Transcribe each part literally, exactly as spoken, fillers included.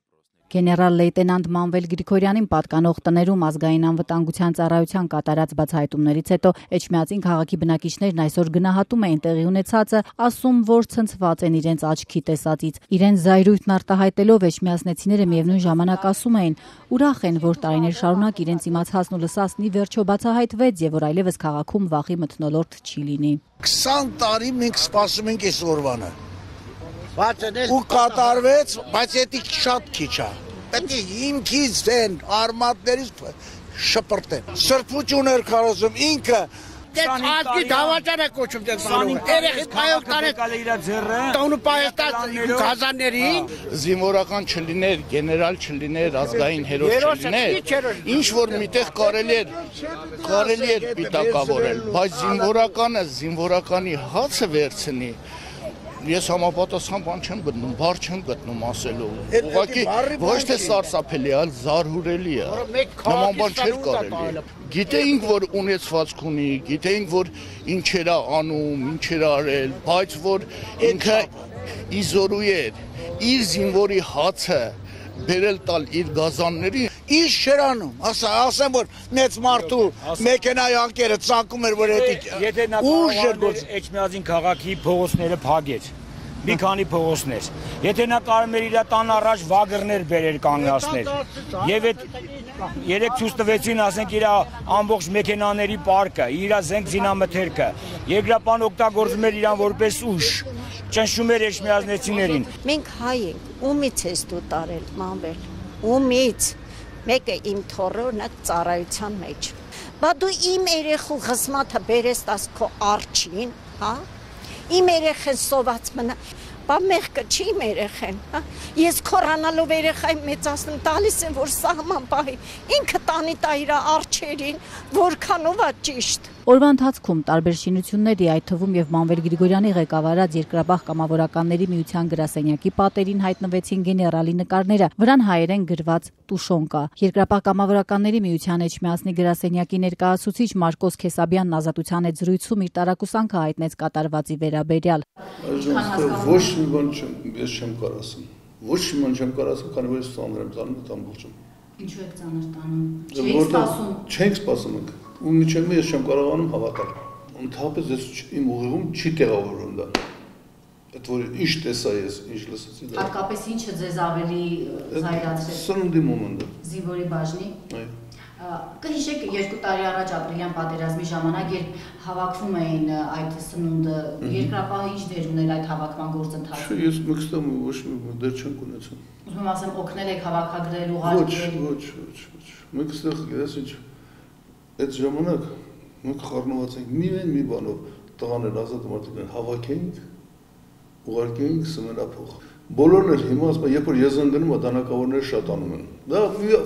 Գեներալ լեյտենանտ Մանվել Գրիգորյանին պատկանող տներում ազգային անվտանգության ծառայության կատարած բացահայտումներից հետո Էջմիածին քաղաքի բնակիչներն այսօր գնահատում էին տեղի ունեցածը, ասում, որ ցնցված են իրենց աչքի տեսածից։ Իրենց զայրույթն արտահայտելով էջմիածնեցիները միևնույն ժամանակ ասում էին, ուրախ են, որ տարիներ շարունակ իրենց իմացածն ու լսածն ի վերջո բացահայտվեց եւ որ այլևս քաղաքում վախի մթնոլորտ չի լինի։ քսան տարի մենք սպասում ենք այս օրվանը։ Ու կատարվեց, բայց դա շատ քիչ է։ Պետք է հիմքից դեն արմատներից շպրտեն։ Սրբություն էր կարծում ինքը Ազգի դավաճան է կոչում դեպանում։ Երեխի պայոկտարը իր ձեռը։ Տոնու պայոկտար գազաններին։ Զինվորական չլիներ, գեներալ չլիներ, ազգային հերոս չլիներ։ Ինչ որ միտեղ կարելի էր կարելի էր պիտակավորել, բայց զինվորականը զինվորականի հացը վերցնի։ Ես համապատասխան բան չեմ գտնում, բառ չեմ գտնում ասելու։ Ուղղակի ոչ թե սարսափելի, այլ զարհուրելի է։ Նման բան չէր կարելի։ Գիտեինք, որ ունեցվածք ունի, գիտեինք, որ ինչեր է անում, ինչեր արել, բայց որ ինքը իզորու էր, իր զինվորի հացը բերել տալ իր գազաններին, ինչ չէր անում, ասեմ, որ մեծ մարդու մեքենայի անկերը ծակում էր, որ եթե նա կարողաններ Էջմիածին քաղաքի փողոցները փակեր, մի քանի փողոցներ, եթե նա կարող էր իր տան առաջ վագրներ բերեր կանգնացներ, եւ այդ երեք ցույց տվեցին, ասենք, իր ամբողջ մեքենաների պարկը, իր զենք զինամթերքը, երկրապահն օգտագործում էր իրան որպես ուժ, ճնշում էր էջմիածնեցիներին։ Մենք հայ ենք, ումից ես դու տարել, Մանվել, ումից։ Մեկը իմ թորոնը ծառայության մեջ։ Բա դու իմ երեխու խզմաթը բերես տաս քո արջին, հա? Իմ երեխեն սոված մնա։ Բա մեղքը չի իմ երեխեն, հա? Ես քորանալով երեխային մեծացնում տալիս եմ, որ սահման պահի։ Ինքը տանի տա իր արջերին, որքանով է ճիշտ։ Օրվա ընթացքում տարբեր շինությունների, այդ թվում եւ Մանվել Գրիգորյանի ղեկավարած Երկրապահ կամավորականների միության գրասենյակի պատերին հայտնվեցին գեներալի նկարները, վրան հայերեն գրված Տուշոնկա։ Երկրապահ կամավորականների միության Էջմիածնի գրասենյակի ներկայացուցիչ Մարկոս Քեսաբյանն ազատության հետ զրույցում իր տարակուսանքը հայտնեց կատարվածի վերաբերյալ։ Ոչ մի բան չեմ, ես չեմ կարող ասեմ։ Ոչ մի բան չեմ կարող ասեմ, քանի որ ես ծանր եմ տանում այդ ամբողջը։ Ինչու եք ծանր տանում։ Չեք սպասում։ Չենք սպասում ենք։ Ու միջև ես չեմ կարողանում հավատալ։ Ընդհանրապես ես իմ ուղեղում չի տեղավորվում դա։ Այդ որ ինչ տեսա ես, ինչ լսեցի դա։ Հատկապես ինչը ձեզ ավելի զայրացրեց։ Սնունդի մոմենտը։ Զինվորի բաժնի։ Այո։ Կհիշեք երկու տարի առաջ ապրիլյան պատերազմի ժամանակ, երբ հավաքվում էին այդ սնունդը, Երկրապահը ինչ դեր ուներ այդ հավաքման գործընթացում։ Ես մեկստամ ոչ մի դեր չենք ունեցել։ Ուզում եմ ասեմ, օգնել եք հավաքագրել, ուղարկել։ Ոչ, ոչ, ոչ, ոչ։ Մենք այստեղ ես ինչ այդ ժամանակ մենք խառնված ենք միայն մի բանով, տղաներ ազատ մարդիկներ հավաքենք, ուղարկենք սմենափող։ Բոլորն էլ հիմա ասում են, երբ որ ես ընկնում եմ, դանակավորները շատանում են։ Դա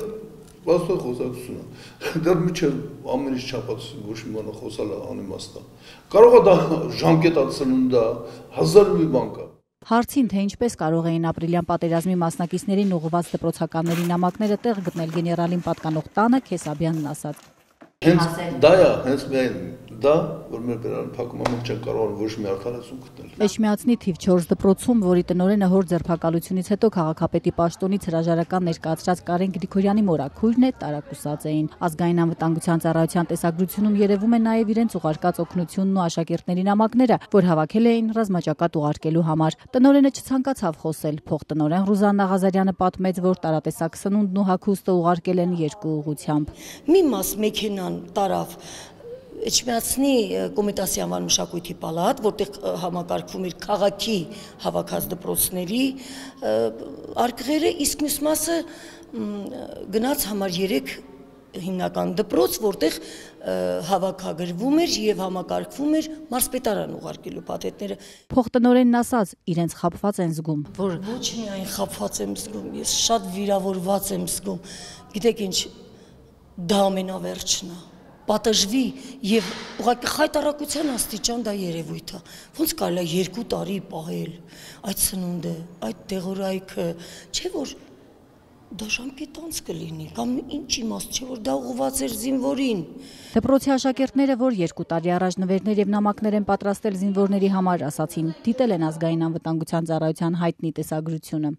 Բաստո խոսակցություն է։ Դեռ միջև ամեն ինչ չափած ոչ մի բան խոսալը անիմաստ է։ Կարող է դա ժամկետացնունդ է, հազար մի բան կա։ Հարցին, թե ինչպես կարող էին ապրիլյան պատերազմի մասնակիցներին ուղղված դպրոցականների նամակները տեղ գտնել գեներալին պատկանող տանը, Քեսաբյանն ասաց. Հենց դա է, հենց միայն դա, որ մեր բերան փակում ամենք չեն կարողանում ոչ մի արդարացում գտնել։ Էջմիածնի թիվ չորս դպրոցում, որի տնօրենը հոր ձերբակալությունից հետո քաղաքապետի պաշտոնից հրաժարական ներկայացրած Կարեն Գրիգորյանի մորաքույրն է, տարակուսած էին։ Ազգային անվտանգության ծառայության տեսագրությունում երևում է նաև իրենց ուղարկած օգնությունն ու աշակերտների նամակները, որ հավաքել էին ռազմաճակատ ուղարկելու համար։ Տնօրենը չցանկացավ խոսել։ Փոխտնօրեն Ռուզաննա Ղազարյանը պատմեց, որ տարատեսակ սնունդն ու հագուստը ուղարկել են երկու ուղղությամբ։ Մի մաս մեքենան տարավ Էջմիածնի Կոմիտասի անվան մշակույթի պալատ, որտեղ համակարգվում էր քաղաքի հավաքած դպրոցների արկղերը, իսկ մյուս մասը գնաց համար երեք հիմնական դպրոց, որտեղ հավաքագրվում էր եւ համակարգվում էր մարզպետարան ուղարկելու փաթեթները։ Փոխտնօրենն ասաց, իրենց խաբված են զգում, որ ոչ միայն խաբված եմ զգում, ես շատ վիրավորված եմ զգում։ Գիտեք ինչ, դա ամենավերջն է։ Պատժվի եւ ուղղակի խայտարակության աստիճան դա երևույթ է։ Ոնց կարելի է երկու տարի պահել այդ սնունդը, այդ դեղորայքը, չէ՞ որ դա ժամկետանց կլինի, կամ ինչ իմաստ, չէ՞ որ դա ուղղված էր զինվորին։ Դպրոցի աշակերտները, որ երկու տարի առաջ նվերներ եւ նամակներ են պատրաստել զինվորների համար, ասացին, դիտել են ազգային անվտանգության ծառայության հայտնի տեսագրությունը։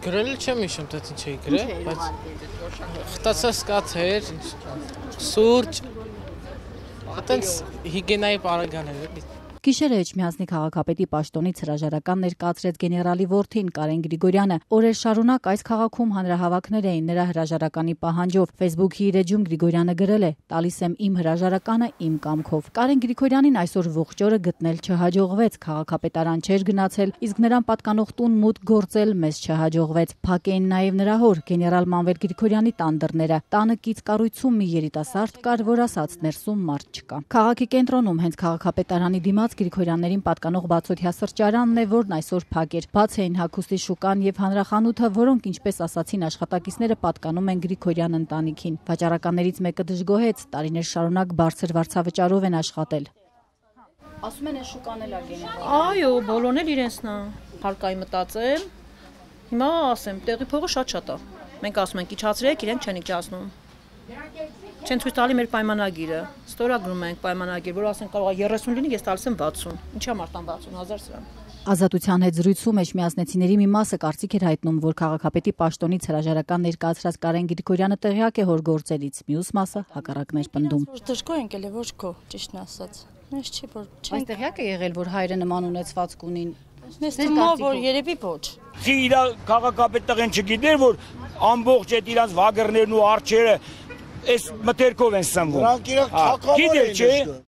Գրել չեմ հիշում, թե ինչ էի գրել, բայց խտացած կաց էր, սուրճ, այտենց հիգենայի պարագաներ էլի։ Գիշերը Էջմիածնի քաղաքապետի պաշտոնից հրաժարական ներկայացրեց գեներալի որդին Կարեն Գրիգորյանը։ Օրեր շարունակ այս քաղաքում հանրահավաքներ էին նրա հրաժարականի պահանջով։ Facebook-ի իր էջում Գրիգորյանը գրել է. «Տալիս եմ իմ հրաժարականը իմ կամքով»։ Կարեն Գրիգորյանին այսօր ողջ օրը գտնել չհաջողվեց, քաղաքապետարան չէր գնացել, իսկ նրան պատկանող տուն մուտք գործել մեզ չհաջողվեց։ Փակ էին նաև նրա հոր գեներալ Մանվել Գրիգորյանի տան դռները։ Տանը կից կառույցում մի երիտասարդ կար, որ ասաց ներսում մարդ չկա։ Քաղաքի կենտրոնում հենց քաղաքապետարանի դիմաց Գրիգորյաններին պատկանող բացօթյա սրճարանն է, որն այսօր փակ էր։ Բաց էին հագուստի շուկան եւ հանրախանութը, որոնք, ինչպես ասացին աշխատակիցները, պատկանում են Գրիգորյան ընտանիքին։ Վաճառականներից մեկը դժգոհեց, տարիներ շարունակ բարձր վարձավճարով են աշխատել։ Ասում են, շուկան էլ է գեներալ։ Այո, բոլորն էլ իրենցն է։ Հարկայի մտածեմ։ Հիմա ասեմ, տեղի փողը շատ-շատ է։ Մենք ասում ենք իջացրեք, իրենք չեն իջացնում։ Չեն ցույց տալի մեր պայմանագիրը։ Ստորագրում ենք պայմանագիր, որ ասեն կարող է երեսուն լինի, ես տալիս եմ վաթսուն։ Ինչի՞ ամարտան վաթսուն հազար սրան։ Ազատության հետ զրույցում Էջմիածնեցիների մի մասը կարծիք էր հայտնում, որ քաղաքապետի պաշտոնից հրաժարական ներկայացրած Կարեն Գրիգորյանը տեղյակ է հոր գործերից, մյուս մասը հակառակն էր պնդում։ Դժգոհ ենք էլի, ոչ քո, ճիշտն ասած։ Ես չի որ չի։ Այս տեղյակ է եղել, որ հայրը նման ունեցվածք ունին։ Մեզ թվում է, որ երևի ոչ։ Չի իր քաղաքապետ տղեն չգիտեր, որ ամբողջ այդ իրանց վագերներն ու արջերը այս մտերքով են սնվում։ Դրանք իրենք թակավոր են։